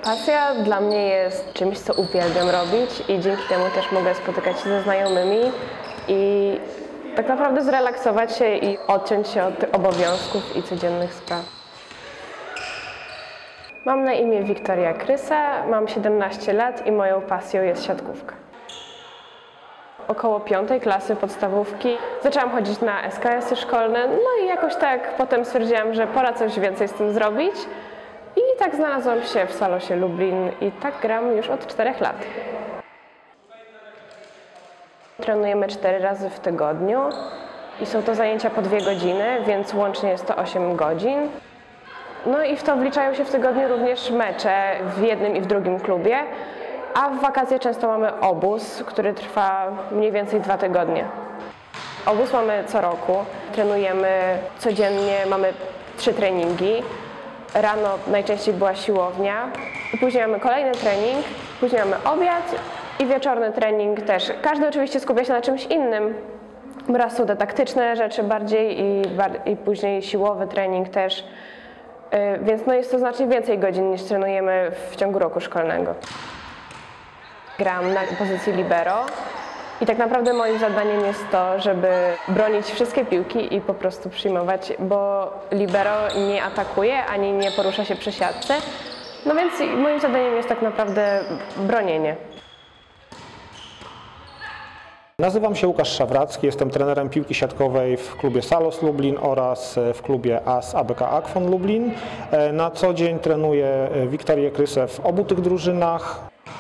Pasja dla mnie jest czymś, co uwielbiam robić i dzięki temu też mogę spotykać się ze znajomymi i tak naprawdę zrelaksować się i odciąć się od tych obowiązków i codziennych spraw. Mam na imię Wiktoria Krysa, mam 17 lat i moją pasją jest siatkówka. Około 5. klasy podstawówki zaczęłam chodzić na SKS-y szkolne, no i jakoś tak potem stwierdziłam, że pora coś więcej z tym zrobić. I tak znalazłam się w Salosie Lublin i tak gram już od 4 lat. Trenujemy 4 razy w tygodniu i są to zajęcia po 2 godziny, więc łącznie jest to 8 godzin. No i w to wliczają się w tygodniu również mecze w jednym i w drugim klubie, a w wakacje często mamy obóz, który trwa mniej więcej 2 tygodnie. Obóz mamy co roku, trenujemy codziennie, mamy 3 treningi. Rano najczęściej była siłownia, później mamy kolejny trening, później mamy obiad i wieczorny trening też. Każdy oczywiście skupia się na czymś innym. Raz są te taktyczne rzeczy bardziej i później siłowy trening też. Więc no jest to znacznie więcej godzin niż trenujemy w ciągu roku szkolnego. Gram na pozycji libero i tak naprawdę moim zadaniem jest to, żeby bronić wszystkie piłki i po prostu przyjmować, bo libero nie atakuje ani nie porusza się przy siatce. No więc moim zadaniem jest tak naprawdę bronienie. Nazywam się Łukasz Szawracki, jestem trenerem piłki siatkowej w klubie Salos Lublin oraz w klubie AS ABK Akwon Lublin. Na co dzień trenuję Wiktorię Krysę w obu tych drużynach.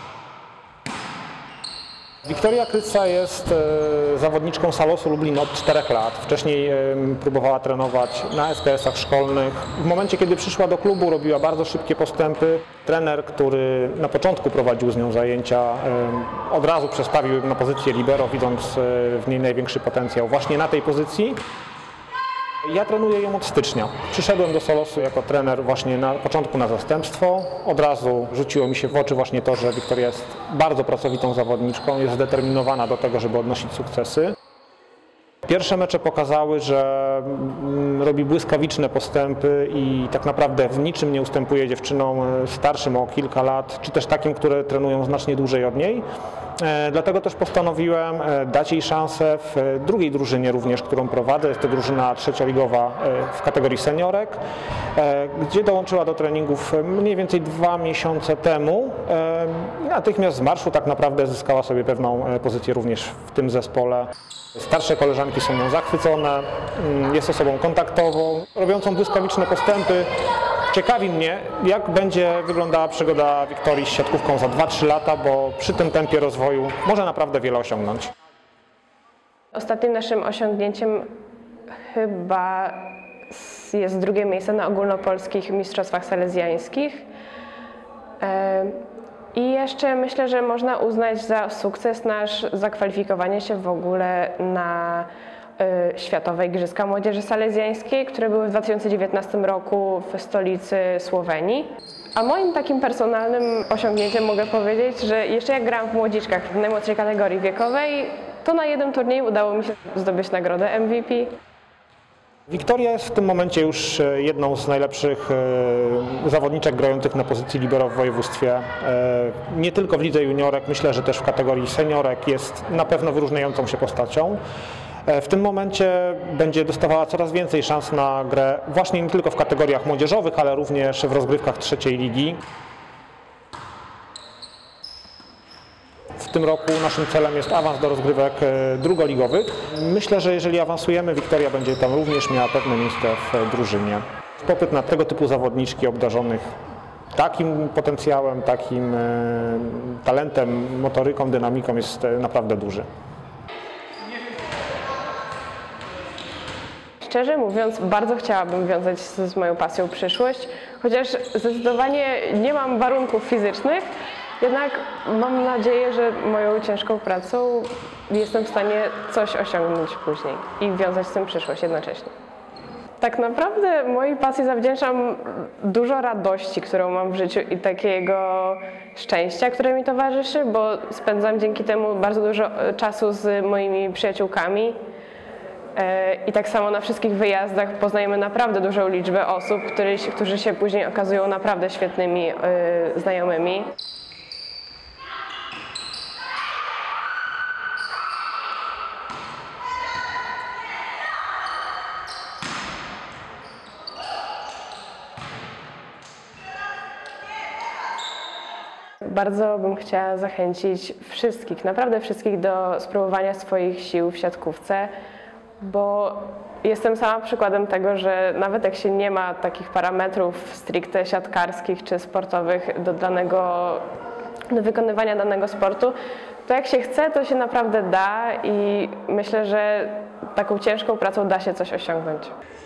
Wiktoria Krysa jest zawodniczką Salosu Lublin od 4 lat. Wcześniej próbowała trenować na SKS-ach szkolnych. W momencie, kiedy przyszła do klubu, robiła bardzo szybkie postępy. Trener, który na początku prowadził z nią zajęcia, od razu przestawił ją na pozycję libero, widząc w niej największy potencjał właśnie na tej pozycji. Ja trenuję ją od stycznia. Przyszedłem do Salosu jako trener właśnie na początku na zastępstwo. Od razu rzuciło mi się w oczy właśnie to, że Wiktoria jest bardzo pracowitą zawodniczką, jest zdeterminowana do tego, żeby odnosić sukcesy. Pierwsze mecze pokazały, że robi błyskawiczne postępy i tak naprawdę w niczym nie ustępuje dziewczynom starszym o kilka lat, czy też takim, które trenują znacznie dłużej od niej. Dlatego też postanowiłem dać jej szansę w drugiej drużynie również, którą prowadzę. Jest to drużyna trzecioligowa w kategorii seniorek, gdzie dołączyła do treningów mniej więcej 2 miesiące temu. Natychmiast z marszu tak naprawdę zyskała sobie pewną pozycję również w tym zespole. Starsze koleżanki są nią zachwycone, jest osobą kontaktową, robiącą błyskawiczne postępy. Ciekawi mnie, jak będzie wyglądała przygoda Wiktorii z siatkówką za 2-3 lata, bo przy tym tempie rozwoju może naprawdę wiele osiągnąć. Ostatnim naszym osiągnięciem chyba jest 2. miejsce na ogólnopolskich mistrzostwach salezjańskich. I jeszcze myślę, że można uznać za sukces nasz zakwalifikowanie się w ogóle na Światowe Igrzyska Młodzieży Salezjańskiej, które były w 2019 roku w stolicy Słowenii. A moim takim personalnym osiągnięciem mogę powiedzieć, że jeszcze jak grałam w młodziczkach w najmłodszej kategorii wiekowej, to na jednym turnieju udało mi się zdobyć nagrodę MVP. Wiktoria jest w tym momencie już jedną z najlepszych zawodniczek grających na pozycji libero w województwie. Nie tylko w lidze juniorek, myślę, że też w kategorii seniorek jest na pewno wyróżniającą się postacią. W tym momencie będzie dostawała coraz więcej szans na grę właśnie nie tylko w kategoriach młodzieżowych, ale również w rozgrywkach trzeciej ligi. W tym roku naszym celem jest awans do rozgrywek drugoligowych. Myślę, że jeżeli awansujemy, Wiktoria będzie tam również miała pewne miejsce w drużynie. Popyt na tego typu zawodniczki obdarzonych takim potencjałem, takim talentem, motoryką, dynamiką jest naprawdę duży. Szczerze mówiąc, bardzo chciałabym wiązać z moją pasją przyszłość, chociaż zdecydowanie nie mam warunków fizycznych, jednak mam nadzieję, że moją ciężką pracą jestem w stanie coś osiągnąć później i wiązać z tym przyszłość jednocześnie. Tak naprawdę mojej pasji zawdzięczam dużo radości, którą mam w życiu i takiego szczęścia, które mi towarzyszy, bo spędzam dzięki temu bardzo dużo czasu z moimi przyjaciółkami. I tak samo na wszystkich wyjazdach poznajemy naprawdę dużą liczbę osób, którzy się później okazują naprawdę świetnymi znajomymi. Bardzo bym chciała zachęcić wszystkich, naprawdę wszystkich do spróbowania swoich sił w siatkówce, bo jestem sama przykładem tego, że nawet jak się nie ma takich parametrów stricte siatkarskich czy sportowych do wykonywania danego sportu, to jak się chce, to się naprawdę da i myślę, że taką ciężką pracą da się coś osiągnąć.